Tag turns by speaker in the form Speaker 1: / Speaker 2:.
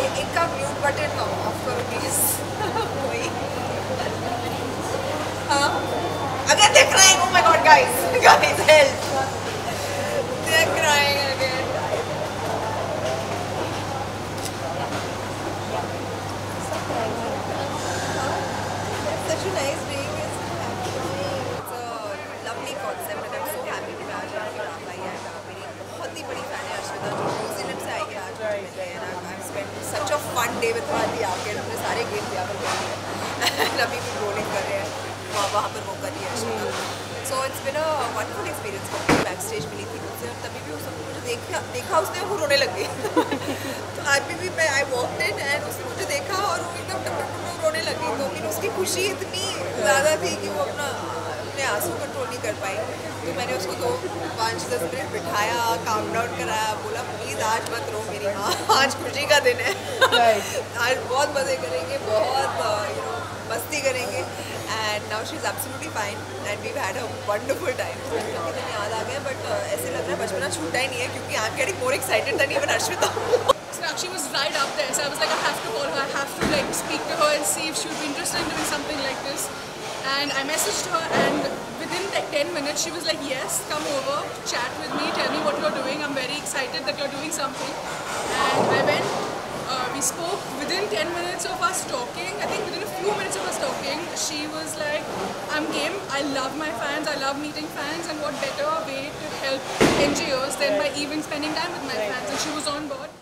Speaker 1: इनका mute button off करो please. कोई हाँ again they're crying. Oh my god, guys help, they're crying again. Such a nice day. It's a lovely concept and I'm so happy कि मैं आज यहाँ पे आई है. मेरी बहुत ही बड़ी fan है अर्शविता जो न्यूजीलैंड से आई है आज मिलने and I've spent such a fun day with her आके हमने सारे गेम यहाँ पर खेले हैं. अभी भी bowling कर रहे हैं वहाँ पर वो कर रही है Arshvita. So it's been a wonderful experience. Backstage मिली थी मुझसे और तभी भी उसने मुझे देखा उसने वो रोने लग गई. तो अभी भी मैं आई वॉकड इन एंड उसने मुझे देखा और वो एकदम टप टप रोने लगी. तो फिर उसकी खुशी इतनी ज़्यादा थी कि वो अपने आंसू कंट्रोल नहीं कर पाई. तो मैंने उसको 5-10 मिनट बिठाया, काम डाउन कराया, बोला प्लीज़ आज मत रो मेरी माँ, आज खुशी का दिन है. आज बहुत मज़े करेंगे, बहुत मस्ती करेंगे. And now she is absolutely fine and we had a wonderful time. बचपन के दिन याद आ गए बट ऐसे लग रहा है बचपना छूटा ही नहीं है क्योंकि I am getting more excited than even Arshvita.
Speaker 2: She was right up there, so I was like, I have to call her, I have to like speak to her and see if she would be interested in doing something like this. And I messaged her, and within like 10 minutes, she was like, yes, come over, chat with me, tell me what you're doing. I'm very excited that you're doing something. And I went, we spoke within 10 minutes of us talking. I think within a few minutes of us talking, she was like, I'm game, I love my fans, I love meeting fans, and what better way to help NGOs than by even spending time with my fans. And she was on board.